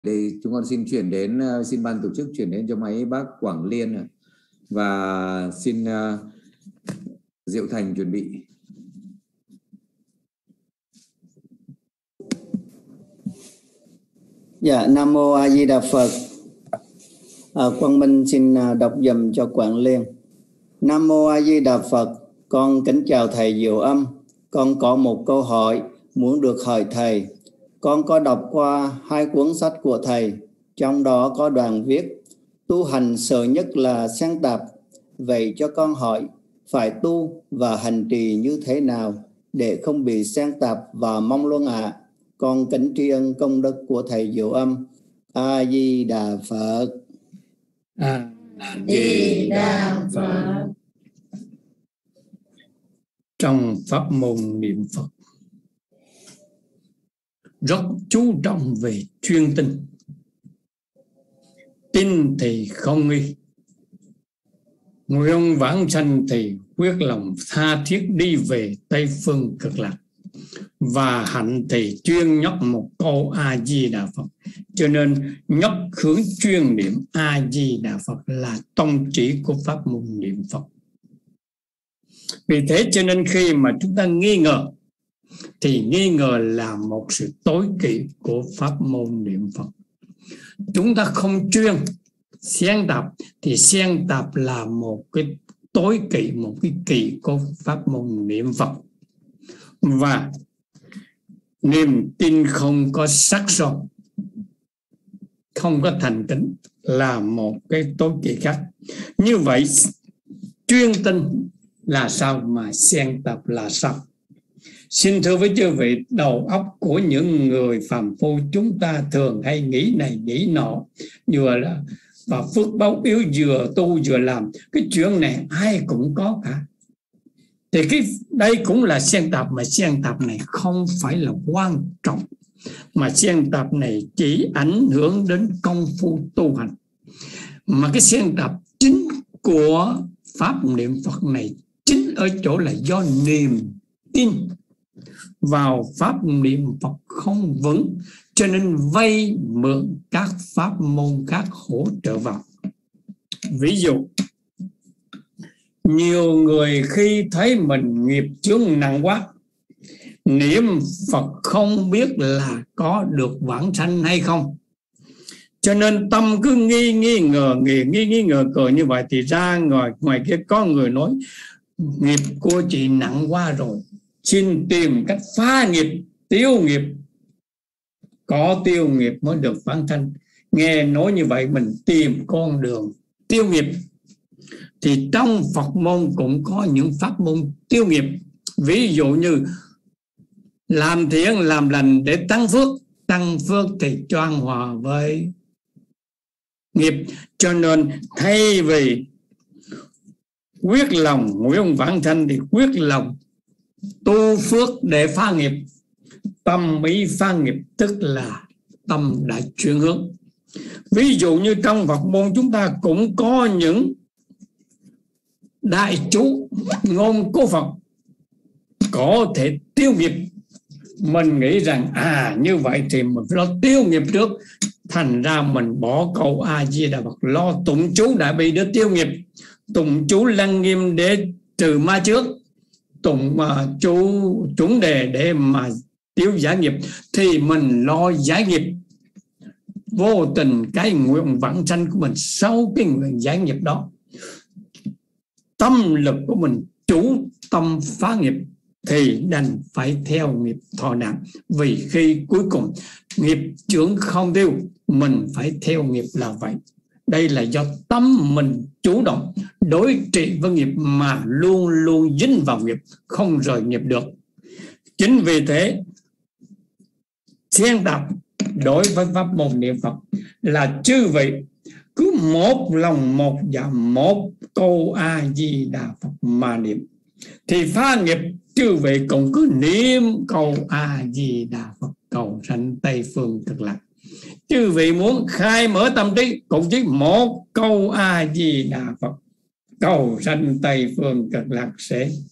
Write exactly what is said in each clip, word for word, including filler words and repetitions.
Đây chúng con xin chuyển đến, xin ban tổ chức chuyển đến cho máy bác Quảng Liên và xin uh, Diệu Thành chuẩn bị. Dạ, Nam Mô A Di Đà Phật. À, Quang Minh xin đọc dùm cho Quảng Liên. Nam Mô A Di Đà Phật. Con kính chào thầy Diệu Âm. Con có một câu hỏi muốn được hỏi thầy. Con có đọc qua hai cuốn sách của thầy, trong đó có đoạn viết tu hành sợ nhất là sáng tạp. Vậy cho con hỏi, phải tu và hành trì như thế nào để không bị sáng tạp và mong luân ạ? À? Con kính tri ân công đức của thầy Diệu Âm. A Di Đà Phật. A Di Đà Phật. Trong pháp môn niệm Phật rất chú trọng về chuyên tin. Tin thì không nghi, nguyện vãng sanh thì quyết lòng tha thiết đi về Tây Phương Cực Lạc, và hạnh thì chuyên nhắc một câu A Di Đà Phật. Cho nên nhắc hướng chuyên niệm A Di Đà Phật là tông chỉ của pháp môn niệm Phật. Vì thế cho nên khi mà chúng ta nghi ngờ thì nghi ngờ là một sự tối kỵ của pháp môn niệm Phật. Chúng ta không chuyên xen tạp thì xen tạp là một cái tối kỵ, một cái kỵ của pháp môn niệm Phật. Và niềm tin không có sắc son, không có thành kính là một cái tối kỵ khác. Như vậy chuyên tin là sao mà xen tạp là sao? Xin thưa với chư vị, đầu óc của những người phàm phu chúng ta thường hay nghĩ này nghĩ nọ, vừa là và phước báo yếu, vừa tu vừa làm. Cái chuyện này ai cũng có cả. Thì cái đây cũng là xen tạp, mà xen tạp này không phải là quan trọng, mà xen tạp này chỉ ảnh hưởng đến công phu tu hành. Mà cái xen tạp chính của pháp niệm Phật này chính ở chỗ là do niềm tin vào pháp niệm Phật không vững, cho nên vay mượn các pháp môn khác hỗ trợ vào. Ví dụ, nhiều người khi thấy mình nghiệp chướng nặng quá, niệm Phật không biết là có được vãng sanh hay không, cho nên tâm cứ nghi nghi ngờ nghi nghi nghi ngờ cờ như vậy. Thì ra ngoài ngoài kia có người nói nghiệp của chị nặng quá rồi, xin tìm cách phá nghiệp, tiêu nghiệp, có tiêu nghiệp mới được vãng sanh. Nghe nói như vậy mình tìm con đường tiêu nghiệp. Thì trong Phật môn cũng có những pháp môn tiêu nghiệp. Ví dụ như làm thiện làm lành để tăng phước, tăng phước thì choan hòa với nghiệp. Cho nên thay vì quyết lòng nguyện vãng sanh thì quyết lòng tu phước để phá nghiệp. Tâm ý phá nghiệp tức là tâm đã chuyển hướng. Ví dụ như trong Phật môn chúng ta cũng có những đại chú ngôn của Phật có thể tiêu nghiệp. Mình nghĩ rằng à như vậy thì mình lo tiêu nghiệp trước, thành ra mình bỏ câu A Di Đà Phật, lo tụng chú đại bi để tiêu nghiệp, tụng chú lăng nghiêm để trừ ma trước, tụng uh, chú chuẩn đề để mà tiêu giải nghiệp, thì mình lo giải nghiệp. Vô tình cái nguyện vãng sanh của mình sau cái nguyện giải nghiệp đó, tâm lực của mình chủ tâm phá nghiệp thì đành phải theo nghiệp thọ nạn. Vì khi cuối cùng nghiệp chướng không tiêu, mình phải theo nghiệp là vậy. Đây là do tâm mình chủ động đối trị với nghiệp mà luôn luôn dính vào nghiệp, không rời nghiệp được. Chính vì thế xen tạp đối với pháp môn niệm Phật là chư vị cứ một lòng một dạ một câu A Di Đà Phật mà niệm, thì phá nghiệp chư vị cũng cứ niệm câu A Di Đà Phật cầu sanh Tây Phương Cực Lạc. Chư vị muốn khai mở tâm trí cũng chỉ một câu A Di Đà Phật cầu sanh Tây Phương Cực Lạc sẽ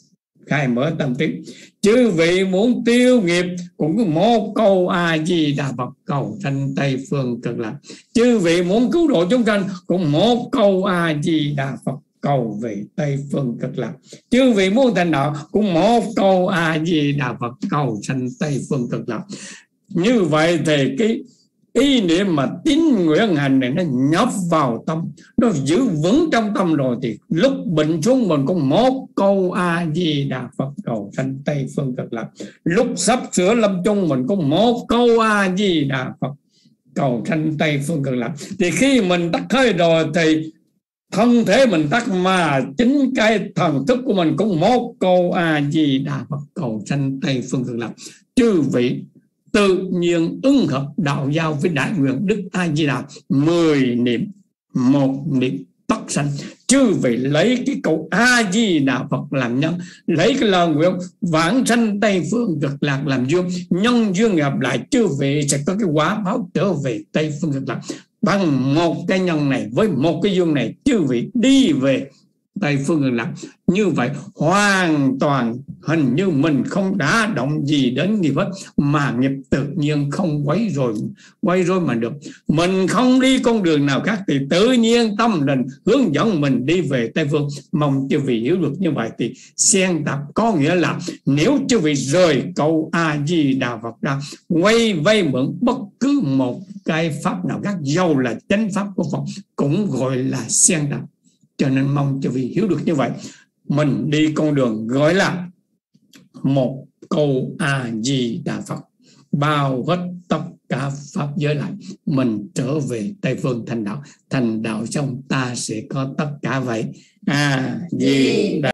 khai mở tâm thức. Chư vị muốn tiêu nghiệp cũng có một câu A Di Đà Phật cầu sanh Tây phương cực lạc. Chư vị muốn cứu độ chúng sanh cũng một câu A Di Đà Phật cầu về Tây phương cực lạc. Chư vị muốn thành đạo cũng một câu A Di Đà Phật cầu sanh Tây phương cực lạc. Như vậy thì cái ý niệm mà tín nguyện hành này nó nhấp vào tâm, nó giữ vững trong tâm rồi, thì lúc bệnh xuống mình cũng một câu A Di Đà Phật cầu sanh Tây phương cực lạc. Lúc sắp sửa lâm chung mình cũng một câu A Di Đà Phật cầu sanh Tây phương cực lạc. Thì khi mình tắt hơi rồi thì thân thể mình tắt, mà chính cái thần thức của mình cũng một câu A Di Đà Phật cầu sanh Tây phương cực lạc. Chư vị tự nhiên ứng hợp đạo giao với đại nguyện Đức A Di Đà, mười niệm một niệm tất sanh. Chư vị lấy cái câu A Di Đà Phật làm nhân, lấy cái lời nguyện vãng sanh Tây phương cực lạc làm dương, nhân duyên gặp lại chư vị sẽ có cái quả báo trở về Tây phương cực lạc. Bằng một cái nhân này với một cái duyên này, chư vị đi về Tây phương cực lạc. Như vậy hoàn toàn hình như mình không đả động gì đến nghiệp hết, mà nghiệp tự nhiên không quấy rồi quấy rối mà được. Mình không đi con đường nào khác thì tự nhiên tâm linh hướng dẫn mình đi về Tây phương. Mong chư vị hiểu được như vậy. Thì xen tạp có nghĩa là nếu chư vị rời câu A Di Đà Phật ra, quay vây mượn bất cứ một cái pháp nào khác, dầu là chánh pháp của Phật, cũng gọi là xen tạp. Cho nên mong cho vị hiểu được như vậy. Mình đi con đường gọi là một câu A Di Đà Phật, bao hết tất cả pháp giới lại, mình trở về Tây phương thành đạo. Thành đạo xong ta sẽ có tất cả vậy. A Di Đà